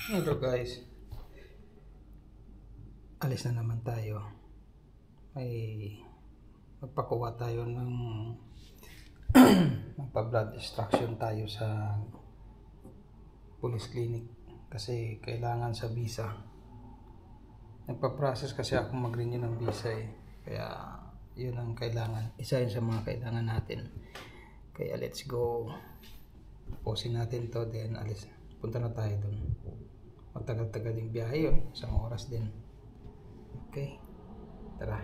Hello guys, alis na naman tayo. Magpakuha tayo ng magpa-blood extraction tayo sa police clinic kasi kailangan sa visa. Nagpa-process kasi ako mag-renew ng visa kaya yun ang kailangan, isa yun sa mga kailangan natin. Kaya let's go, posin natin to, then alis, punta na tayo dun. Matagal-tagal yung biyahe yun, isang oras din. Okay, tara.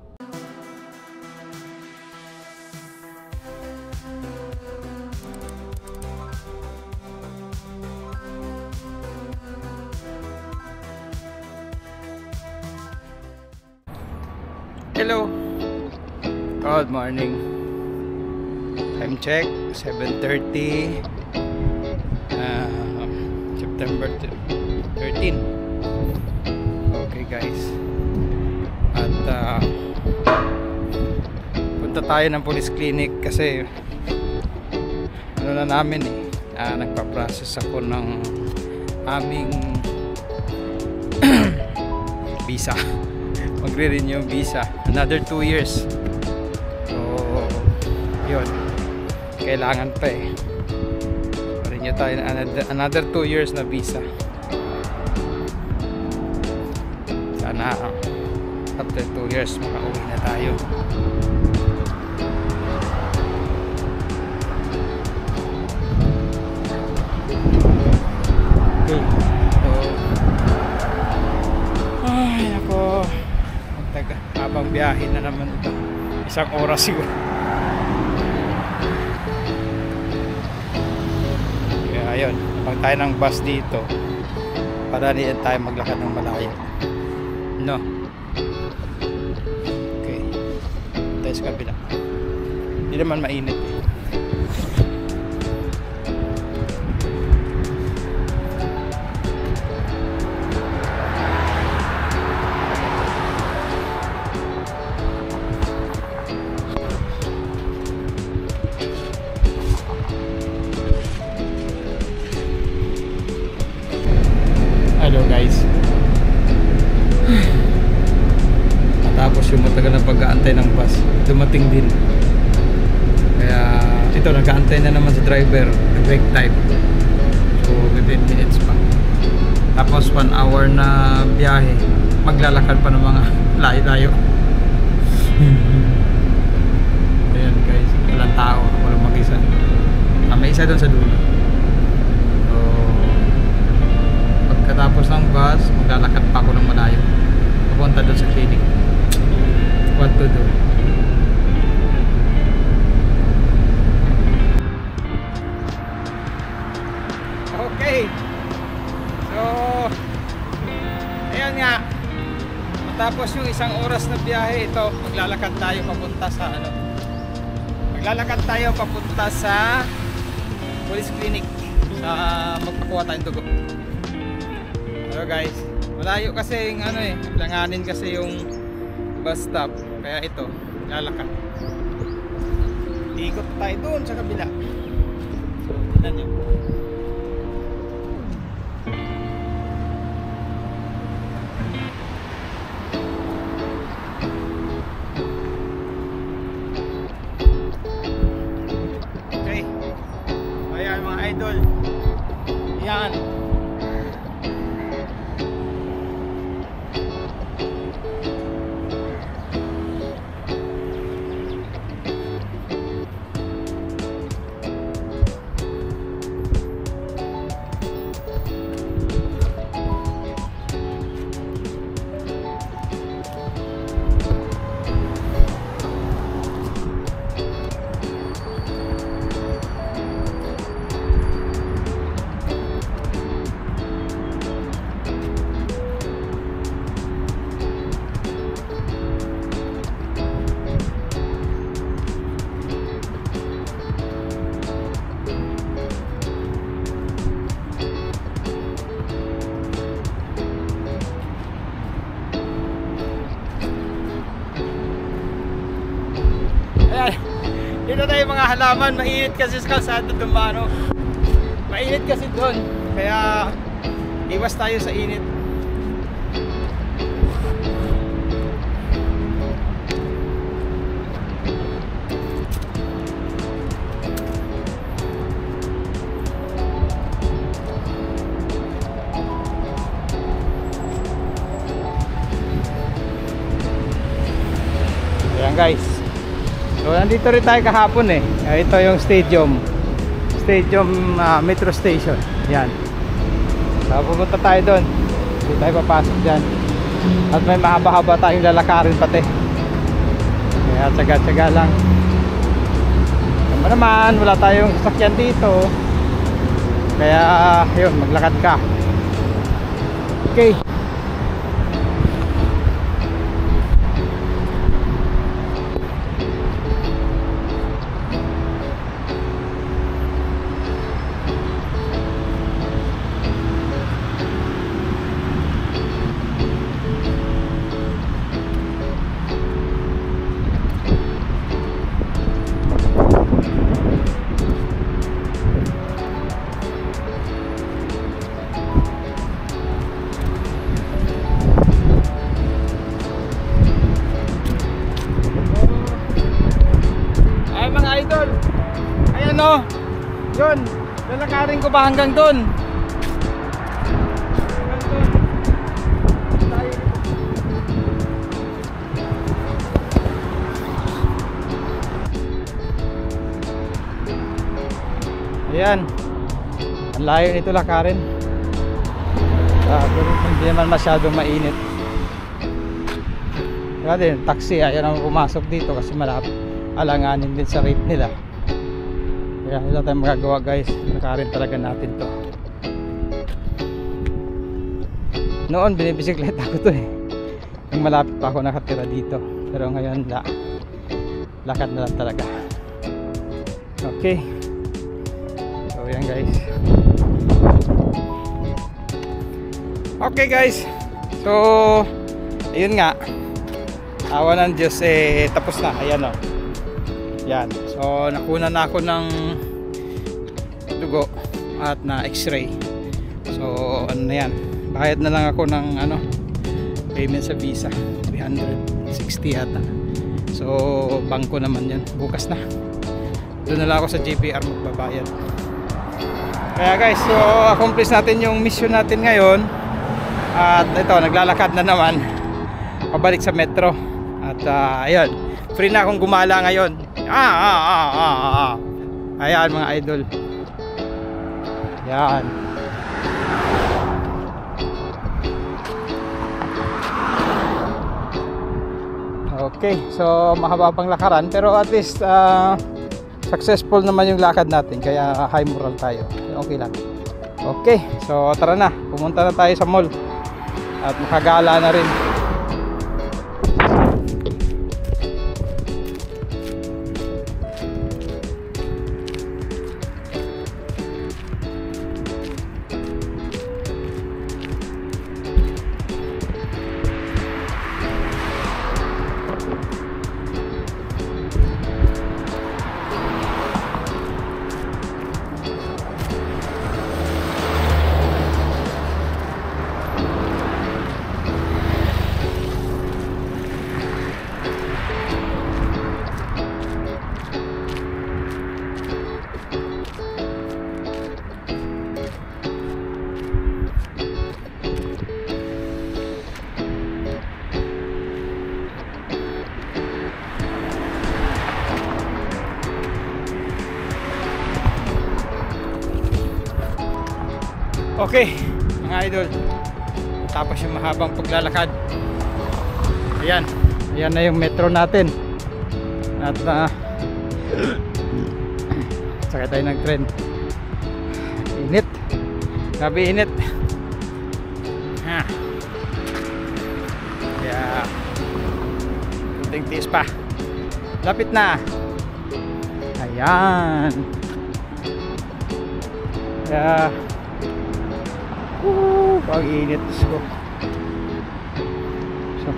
Hello, good morning. Time check 7:30, September 13. Okay guys, at punta tayo ng police clinic kasi ano na namin nagpa-process ako ng aming visa. Magre-renew yung visa, another 2 years. So yun, kailangan pa renew tayo another 2 years na visa. Sana after 2 years makauwi na tayo. Okay, so ay nako, habang biyahe na naman ito, isang oras siguro. Kaya ayun, pag tayo ng bus dito para diyan tayo maglakad ng malayo, no? Okay, tayo sa kabila. Hindi naman mainit Hello guys, matapos yung matagal na pag-aantay ng bus, dumating din. Kaya ito, nag-aantay na naman sa driver, break time. So 15 minutes pa. Tapos 1 hour na biyahe, maglalakad pa ng mga layo-layo. Ayan guys, walang tao, walang mag-isa. May isa doon sa dulo. Pagkatapos ng bus, maglalakad pa ako ng malayo papunta doon sa clinic. What to do? Okay, so ayan nga, matapos yung isang oras na biyahe, ito maglalakad tayo papunta sa maglalakad tayo papunta sa police clinic sa magpakuha tayong dugo. Hello guys, malayo kasi yung langanin kasi yung bus stop, kaya ito lalakad. Ikot tayo doon sa kabila. So tignan nyo. Okay, ayan mga idol, yan. Dito tayo mga halaman, mainit kasi sa kalsada dumano. Mainit kasi doon. Kaya Iwas tayo sa init. Ayan guys, so nandito rin tayo kahapon eh. Ito yung stadium metro station. Yan, so pumunta tayo doon. Hindi tayo papasok dyan. At may mahaba-haba tayong lalakarin pati. Kaya tsaga-tsaga lang. Naman wala tayong sasakyan dito. Kaya yun, maglakad ka. Okay. Ayan o, yun, lalakarin ko ba hanggang doon? Ayan, ang layo nito lakarin. Hindi naman masyadong mainit. Kaya din, taxi, ayaw naman pumasok dito kasi malapit. Alanganin din sa rate nila. Kaya wala tayong magagawa guys, lakarin talaga natin to. Noon binibisikleta ko to eh, nung malapit pa ako nakatira dito. Pero ngayon lakad na lang talaga. Okay, so yan guys. Okay guys, so ayun nga, awa ng Diyos eh, tapos na. Ayan o, yan. So nakuna na ako ng dugo at na x-ray. So ano na yan, bayad na lang ako ng ano, payment sa visa, 360 yata. So bangko naman yan, bukas na. Doon na lang ako sa JPR magbabayad. Kaya guys, so accomplish natin yung mission natin ngayon. At ito, naglalakad na naman pabalik sa metro. At ayun, free na akong gumala ngayon. Ayan mga idol. Yan. Okay, so mahaba pang lakaran pero at least successful naman yung lakad natin, kaya high moral tayo. Okay lang. Okay, so tara na, pumunta na tayo sa mall at makagala na rin. Okay mga idol, tapos yung mahabang paglalakad, ayan, ayan na yung metro natin. At sakay tayo ng tren. Init, grabe init ha. Kaya kunting tiis pa, lapit na. Ayan, kaya pag init ko. So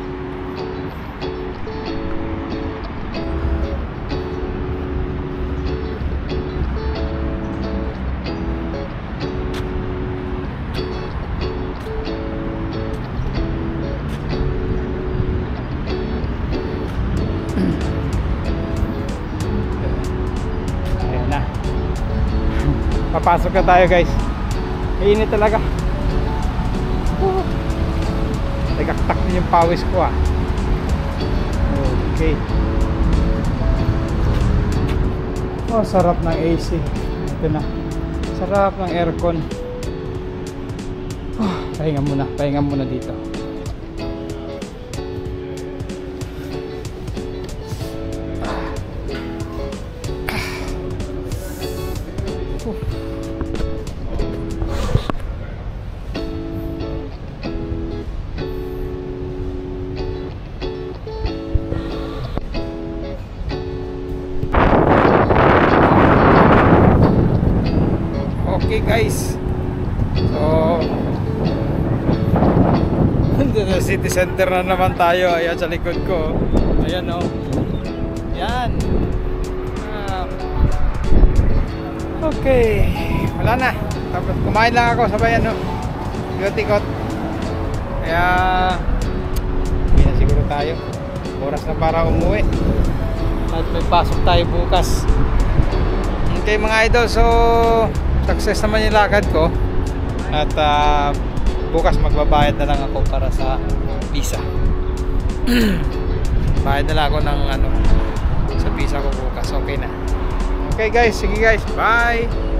Papasok na tayo guys. Mainit talaga. Nagaktak din yung pawis ko ah. Okay. Oh, sarap ng AC. Ito na. Sarap ng aircon. Oh, pahinga muna dito. Okay guys, so dito sa city center na naman tayo. Ayan sa likod ko. Ayan o. Yan. Okay, wala na. Tapos kumain lang ako sabay ano, ikot-ikot. Kaya hindi na siguro tayo. Oras na para umuwi at may pasok tayo bukas. Okay mga idol, so success naman yung lakad ko. At bukas magbabayad na lang ako para sa visa. Bayad na lang ako ng ano, sa visa ko bukas. Okay na. Okay guys, sige guys, bye.